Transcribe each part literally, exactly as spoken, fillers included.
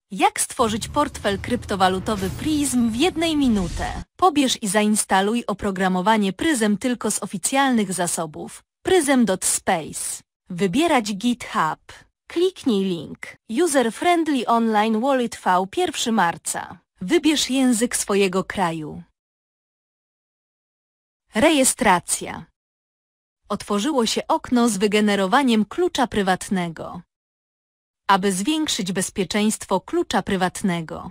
Jak stworzyć portfel kryptowalutowy Prism w jednej minutę? Pobierz i zainstaluj oprogramowanie Prism tylko z oficjalnych zasobów prism kropka space. Wybierać GitHub. Kliknij link. User Friendly Online Wallet V pierwszego marca. Wybierz język swojego kraju. Rejestracja. Otworzyło się okno z wygenerowaniem klucza prywatnego. Aby zwiększyć bezpieczeństwo klucza prywatnego,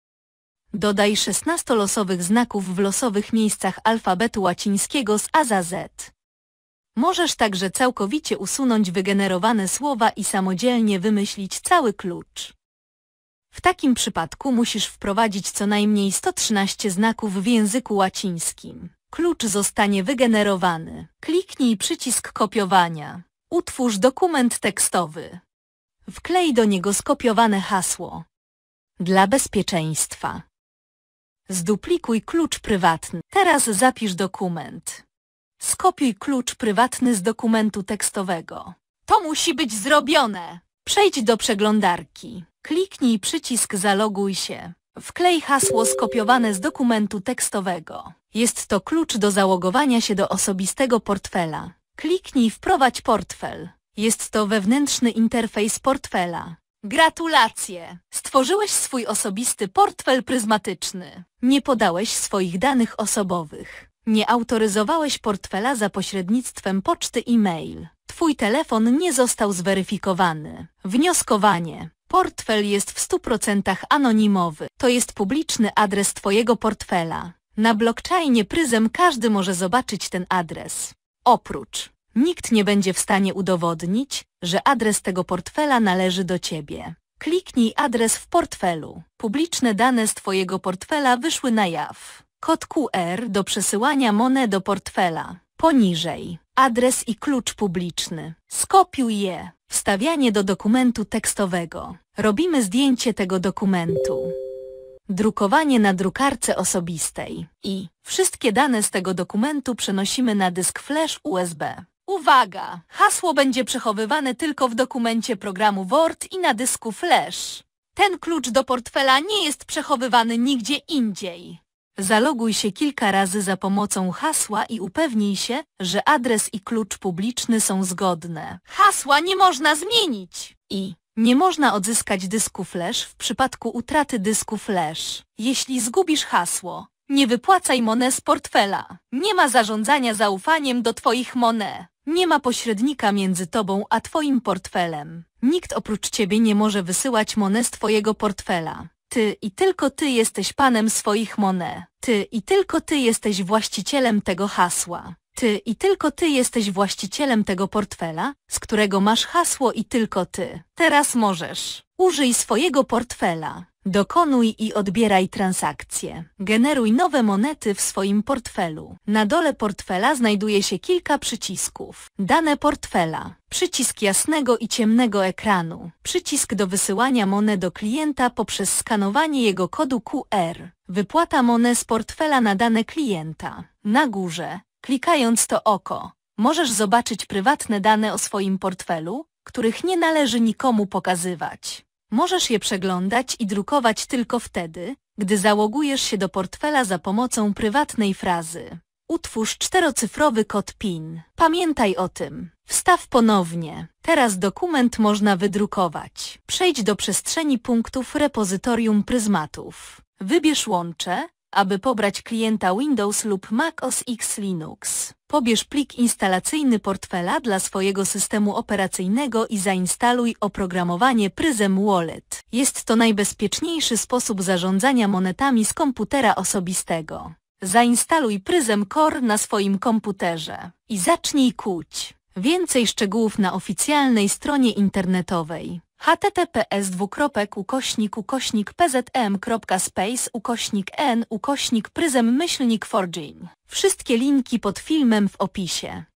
dodaj szesnaście losowych znaków w losowych miejscach alfabetu łacińskiego z A za Z. Możesz także całkowicie usunąć wygenerowane słowa i samodzielnie wymyślić cały klucz. W takim przypadku musisz wprowadzić co najmniej sto trzynaście znaków w języku łacińskim. Klucz zostanie wygenerowany. Kliknij przycisk kopiowania. Utwórz dokument tekstowy. Wklej do niego skopiowane hasło. Dla bezpieczeństwa. Zduplikuj klucz prywatny. Teraz zapisz dokument. Skopiuj klucz prywatny z dokumentu tekstowego. To musi być zrobione. Przejdź do przeglądarki. Kliknij przycisk Zaloguj się. Wklej hasło skopiowane z dokumentu tekstowego. Jest to klucz do zalogowania się do osobistego portfela. Kliknij Wprowadź portfel. Jest to wewnętrzny interfejs portfela. Gratulacje! Stworzyłeś swój osobisty portfel pryzmatyczny. Nie podałeś swoich danych osobowych. Nie autoryzowałeś portfela za pośrednictwem poczty e-mail. Twój telefon nie został zweryfikowany. Wnioskowanie. Portfel jest w stu procentach anonimowy. To jest publiczny adres twojego portfela. Na blockchainie Prism każdy może zobaczyć ten adres. Oprócz nikt nie będzie w stanie udowodnić, że adres tego portfela należy do ciebie. Kliknij adres w portfelu. Publiczne dane z twojego portfela wyszły na jaw. Kod Q R do przesyłania monet do portfela. Poniżej. Adres i klucz publiczny. Skopiuj je. Wstawianie do dokumentu tekstowego. Robimy zdjęcie tego dokumentu. Drukowanie na drukarce osobistej. I wszystkie dane z tego dokumentu przenosimy na dysk flash U S B. Uwaga! Hasło będzie przechowywane tylko w dokumencie programu Word i na dysku flash. Ten klucz do portfela nie jest przechowywany nigdzie indziej. Zaloguj się kilka razy za pomocą hasła i upewnij się, że adres i klucz publiczny są zgodne. Hasła nie można zmienić! I nie można odzyskać dysku flash w przypadku utraty dysku flash. Jeśli zgubisz hasło, nie wypłacaj monet z portfela. Nie ma zarządzania zaufaniem do twoich monet. Nie ma pośrednika między tobą a twoim portfelem. Nikt oprócz ciebie nie może wysyłać monet z twojego portfela. Ty i tylko ty jesteś panem swoich monet. Ty i tylko ty jesteś właścicielem tego hasła. Ty i tylko ty jesteś właścicielem tego portfela, z którego masz hasło i tylko ty. Teraz możesz. Użyj swojego portfela. Dokonuj i odbieraj transakcje. Generuj nowe monety w swoim portfelu. Na dole portfela znajduje się kilka przycisków. Dane portfela. Przycisk jasnego i ciemnego ekranu. Przycisk do wysyłania monet do klienta poprzez skanowanie jego kodu Q R. Wypłata monet z portfela na dane klienta. Na górze, klikając to oko, możesz zobaczyć prywatne dane o swoim portfelu, których nie należy nikomu pokazywać. Możesz je przeglądać i drukować tylko wtedy, gdy zalogujesz się do portfela za pomocą prywatnej frazy. Utwórz czterocyfrowy kod PIN. Pamiętaj o tym. Wstaw ponownie. Teraz dokument można wydrukować. Przejdź do przestrzeni punktów repozytorium pryzmatów. Wybierz łącze, aby pobrać klienta Windows lub Mac O S X Linux. Pobierz plik instalacyjny portfela dla swojego systemu operacyjnego i zainstaluj oprogramowanie Prism Wallet. Jest to najbezpieczniejszy sposób zarządzania monetami z komputera osobistego. Zainstaluj Prism Core na swoim komputerze i zacznij kuć. Więcej szczegółów na oficjalnej stronie internetowej https dwukropek ukośnik ukośnik pzm kropka space ukośnik n ukośnik prism myślnik forging. Wszystkie linki pod filmem w opisie.